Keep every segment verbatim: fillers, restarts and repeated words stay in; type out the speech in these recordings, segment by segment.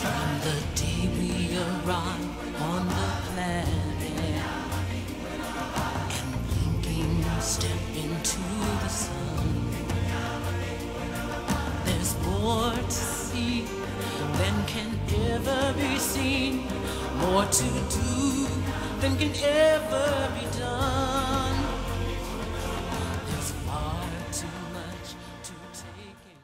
From the day we arrive on the planet and blinking step into the sun, there's more to see than can ever be seen, more to do than can ever be done. There's far too much to take in.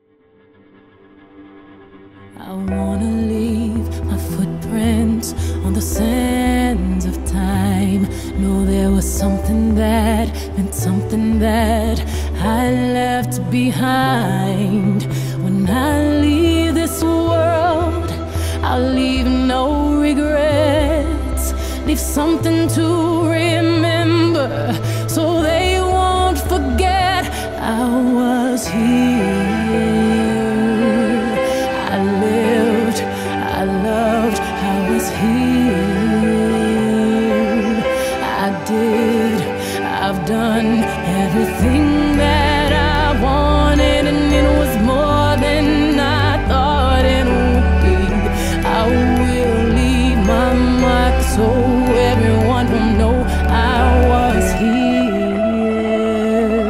I wanna leave my footprints on the sands of time. Know there was something that meant something that I left behind. When I leave this world, I'll leave no regrets. Leave something to remember so they won't forget I was here. I lived, I loved, I was here. I did, I've done everything that I wanted, and it was more than I thought it would be. I will leave my mark so everyone will know I was here.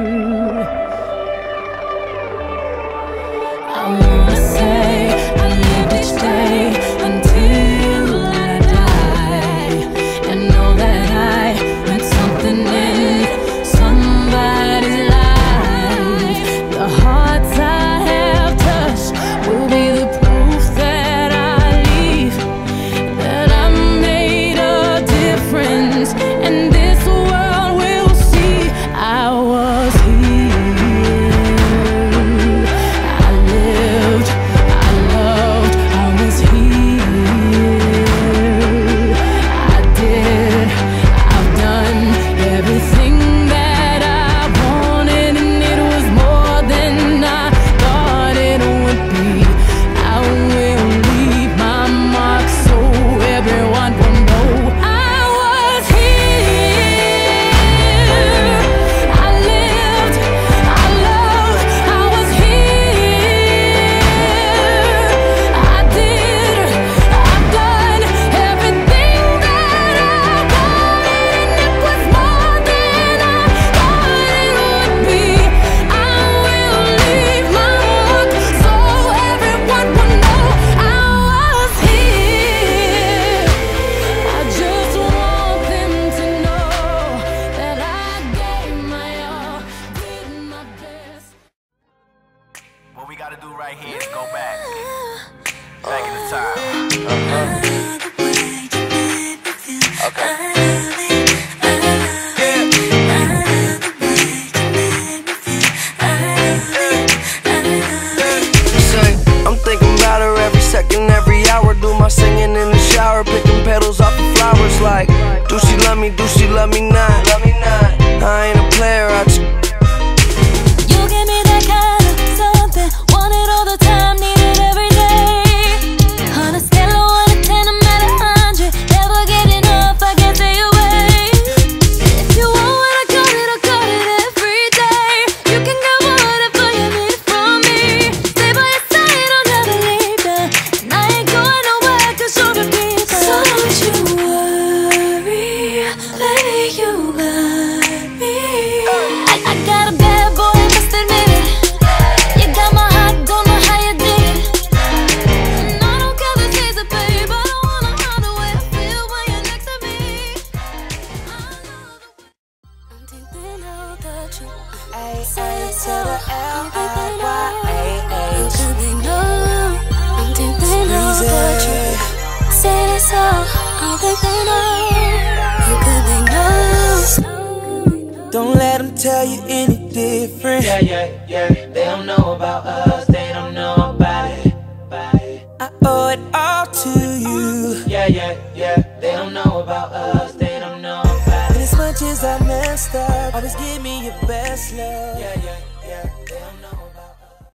I wanna say I lived each day until I die, and know that I meant something in somebody's life. The hearts I have touched will be the proof that I leave, that I made a difference, and this world will see I was here. I lived, I loved, I was here. I did, I've done everything that I wanted, and it was more than I thought it would be. I will leave my mark so everyone will know I was here. I lived, I loved, I was here. I did, I've done everything that I wanted, and it was more than I thought it would be. I will leave my mark so everyone will know I was here. I just want them to know that I gave my all, did my best. What we gotta do right here is go back. Back in the time. Okay. Say, I'm thinking about her every second, every hour. Do my singing in the shower, picking petals off the flowers. Like, do she love me? Do she love me not? Love me not. I ain't a player. I just You give me that kind of something, want it all the time, need it every day. On a scale of one to ten, I'm at a hundred, never get enough, I can't stay away. If you want what I got it, I got it every day. You can get whatever you need from me. Stay by your side, I'll never leave you, and I ain't going nowhere 'cause you're a keeper. So don't you worry, baby, you got me. I, I got a bad boy, must admit it. You got my heart, don't know how you did it. And I don't care the taste of babe, I don't wanna hide the way I feel when you're next to me. I love the way I'm thinking of the truth. Say it so, how could they know? How could they know? I'm thinking of the truth. Say it so, how could they know? How could they know? Don't let them tell you any different. Yeah, yeah, yeah. They don't know about us. They don't know about it. About it. I owe it all to you. Yeah, yeah, yeah. They don't know about us. They don't know about And it. as much as I messed up, always give me your best love. Yeah, yeah, yeah. They don't know